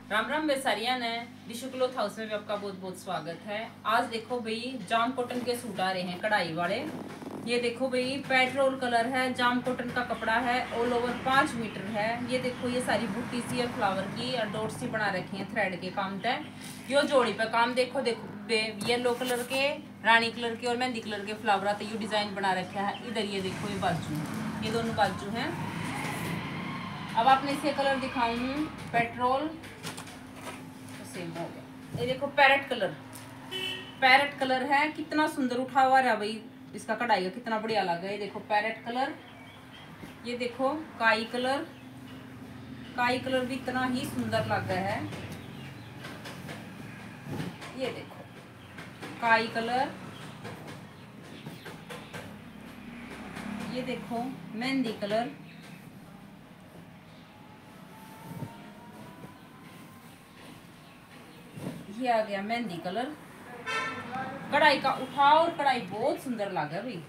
राम राम बेसारिया ने डिशु cloth house में भी आपका बहुत बहुत स्वागत है। आज देखो भाई जाम कॉटन के सूट आ रहे हैं कढ़ाई वाले। ये देखो भाई पेट्रोल कलर है, जाम कॉटन का कपड़ा है, ऑल ओवर 5 मीटर है। ये देखो ये सारी बूटी सी और फ्लावर की और डॉट सी बना रखी है थ्रेड के काम तय। यो जोड़ी पे काम देखो येलो कलर के, रानी कलर के और मेहंदी कलर के फ्लावर आते ये डिजाइन बना रखा है। इधर ये देखो ये बाजू, ये दोनों बाजू हैं। अब आपने इसके कलर दिखाऊं पेट्रोल, सेम हो गया। ये देखो पैरेट कलर, पैरेट कलर है, कितना सुंदर उठा हुआ है भाई, इसका कढ़ाई का कितना बढ़िया लगा। ये देखो पैरेट कलर, ये देखो काई कलर, काई कलर भी इतना ही सुंदर लग रहा है। ये देखो काई कलर, ये देखो मेहंदी कलर, ये आ गया मेहंदी कलर। कढ़ाई का उठाव और कढ़ाई बहुत सुंदर लगा भाई।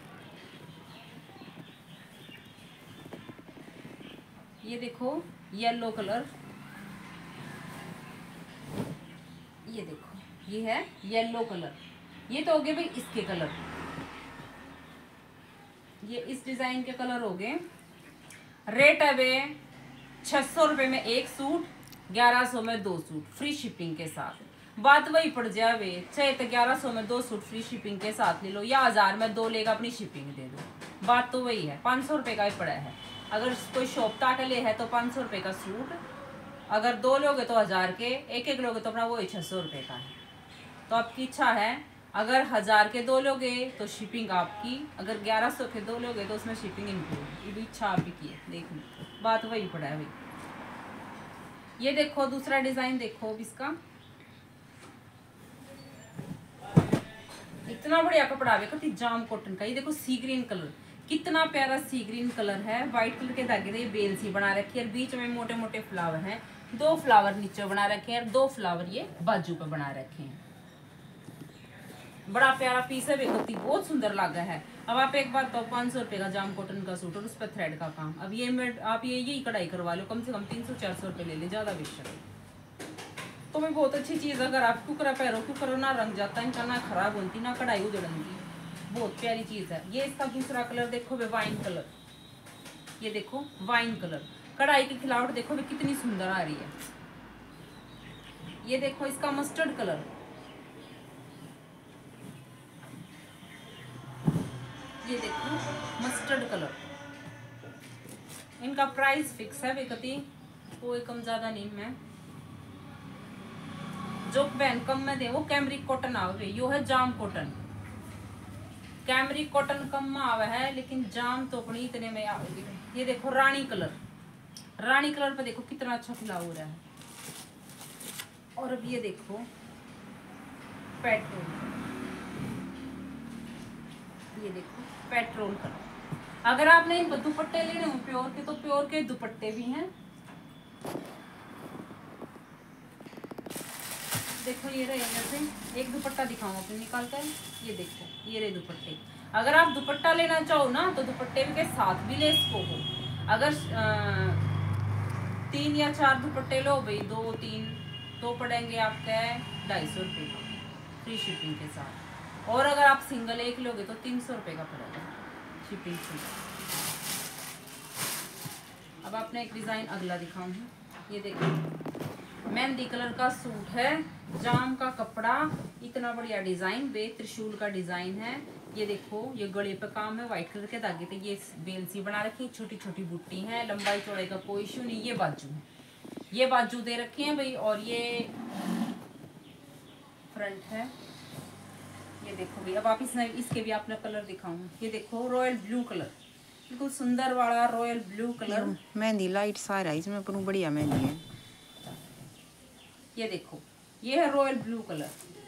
ये देखो येलो कलर, ये देखो ये है येलो कलर। ये तो हो गए भाई इसके कलर, ये इस डिजाइन के कलर हो गए। रेट है वे 600 रुपये में एक सूट, 1100 में 2 सूट फ्री शिपिंग के साथ। बात वही पड़ जावे, चाहे तो 1100 में 2 सूट फ्री शिपिंग के साथ ले लो या 1000 में 2 लेगा अपनी शिपिंग दे दो। बात तो वही है, 500 रुपये का ही पड़ा है। अगर कोई शॉप ताके ले है तो 500 रुपये का सूट, अगर 2 लोगे तो 1000 के, एक लोगे तो अपना वही 600 रुपये का है। तो आपकी इच्छा है, अगर 1000 के 2 लोगे तो शिपिंग आपकी, अगर 1100 के 2 लोगे तो उसमें शिपिंग इंक्लूड। ये भी इच्छा आपकी की है, देख लो बात वही पड़ा है भाई। ये देखो दूसरा डिजाइन देखो इसका, इतना बढ़िया कपड़ा देखो जाम कॉटन का। ये देखो सी ग्रीन कलर, कितना प्यारा सी ग्रीन कलर है। व्हाइट कलर के धागे से बेल सी बना रखी है, बीच में मोटे मोटे फ्लावर हैं। 2 फ्लावर नीचे बना रखे हैं और 2 फ्लावर ये बाजू पे बना रखे हैं। बड़ा प्यारा पीस है, बेकती बहुत सुंदर लगा है। अब आप एक बार तो 500 रुपये का जाम कॉटन का सूट और उस पर थ्रेड का काम। अब ये आप यही कढ़ाई करवा लो, कम से कम 300-400 रुपये ले ले, ज्यादा बेशक। तो मैं बहुत अच्छी चीज़, अगर आप कुकरा पैरो कुकर ना रंग जाता इनका, ना खराब होती ना कढ़ाई उजड़ती, बहुत प्यारी चीज़ है। ये इसका दूसरा कलर देखो वे वाइन कलर, ये देखो वाइन कलर, कढ़ाई की खिलावट देखो वे कितनी सुंदर आ रही है। ये देखो इसका मस्टर्ड कलर, ये देखो मस्टर्ड कलर। इनका प्राइस फिक्स है बेकती, कोई कम ज्यादा नहीं। मैं जो बहन कम में दे वो कैमरिक कॉटन आवे, यो है जाम कॉटन। कैमरिक कॉटन कम में आवे है, लेकिन जाम तो अपनी इतने में आवेगी। ये देखो रानी कलर, रानी कलर पे देखो कितना अच्छा खिलाव हो रहा है। और अब ये देखो पेट्रोल, ये देखो पेट्रोल कलर। अगर आपने इन दुपट्टे लेने हो प्योर के, तो प्योर के दुपट्टे भी हैं। देखो ये रहे, जैसे एक दुपट्टा दिखाऊं अपने निकाल कर, ये देखो ये रहे दुपट्टे। अगर आप दुपट्टा लेना चाहो ना तो दुपट्टे के साथ भी ले इसको हो। अगर 3 या 4 दुपट्टे लो भाई, 2-3 तो पड़ेंगे आपके 250 रुपये का फ्री शिपिंग के साथ। और अगर आप सिंगल एक लोगे तो 300 रुपये का पड़ेगा शिपिंग से। अब आपने एक डिजाइन अगला दिखाऊं, ये देखो मेहंदी कलर का सूट है, जाम का कपड़ा, इतना बढ़िया डिजाइन, बे त्रिशूल का डिजाइन है। ये देखो ये गले पे काम है, व्हाइट कलर के धागे पे ये बेल सी बना रखी, छोटी छोटी बूटी है। लंबाई चौड़ाई का कोई इशू नहीं। ये बाजू है, ये बाजू दे रखे हैं भाई, और ये फ्रंट है। ये देखो भाई, अब आप इसके भी आपने कलर दिखाऊंगा। ये देखो रॉयल ब्लू कलर, बिल्कुल सुंदर वाला रॉयल ब्लू कलर। मेहंदी लाइट सारा इसमें पर बढ़िया मेहंदी है। ये देखो ये है रॉयल ब्लू कलर,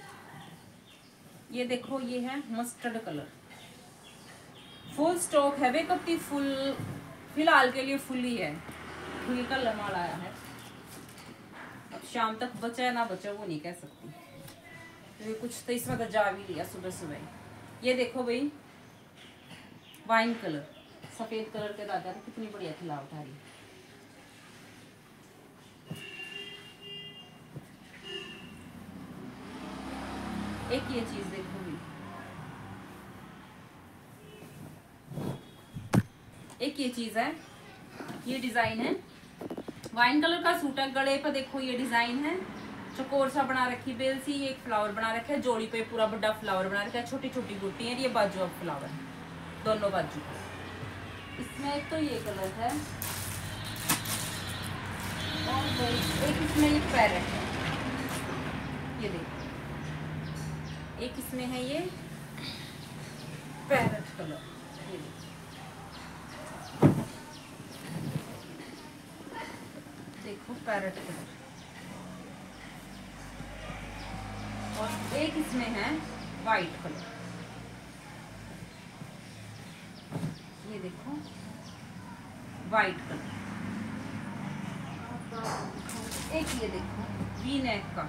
ये देखो ये है मस्टर्ड कलर। फुल स्टॉक है वे कत्ती, फुल फिलहाल के लिए फुल ही है, फुल का माल आया है। अब शाम तक बचा ना बचा वो नहीं कह सकती, तो कुछ तो इसमें तो जा भी लिया सुबह सुबह। ये देखो भाई वाइन कलर, सफेद कलर के दादा कितनी बढ़िया खिलावट आ रही है। एक ये चीज देखो भी, एक ये चीज है, ये डिजाइन है, वाइन कलर का सूट है। गले पर देखो ये डिजाइन है, चकोर सा बना रखी बेल सी, एक फ्लावर बना रखा है, जोड़ी पे पूरा बड़ा फ्लावर बना रखा है, छोटी छोटी बूटी है। ये बाजू अब फ्लावर है, दोनों बाजू। इसमें एक तो ये कलर है और एक इसमें ये पैरेट है, ये देखो, एक इसमें है ये पैरेट कलर, ये देखो पैरेट कलर। और एक इसमें है वाइट कलर, ये देखो वाइट कलर। एक ये देखो वी नेक का,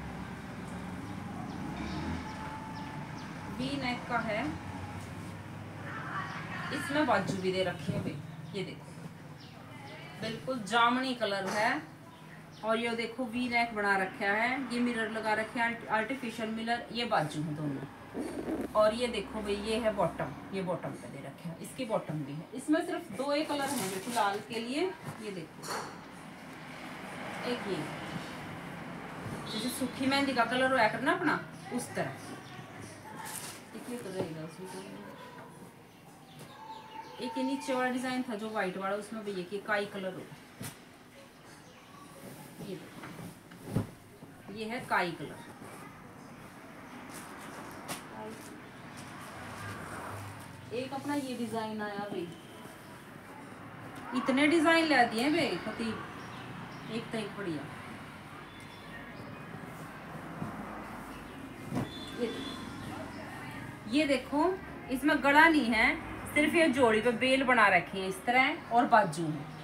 वी नेक का है, इसमें बाजू भी दे रखे हैं। ये देखो बिल्कुल जामनी कलर है, और ये देखो वी नेक बना रखा है, ये मिरर लगा रखे हैं, आर्टिफिशियल मिरर। ये बाजू है दोनों। और ये देखो भाई ये है बॉटम, ये बॉटम पे दे रखे हैं, इसकी बॉटम भी है। इसमें सिर्फ 2 ही कलर हैं फिलहाल के लिए। ये देखो एक ये जैसे सूखी मेहंदी का कलर होया करना अपना, उस तरह एक ये कलर रहेगा उसमें। एक ये नीचे वाला डिजाइन था जो व्हाइट वाला, उसमें भैया की काई कलर होगा। ये है काई कलर। एक अपना ये डिजाइन आया भाई, इतने डिजाइन ला दिए भाई खतीब, एक तो एक बढ़िया। ये देखो इसमें गला नहीं है, सिर्फ ये जोड़ी पे बेल बना रखी है इस तरह, और बाजू है।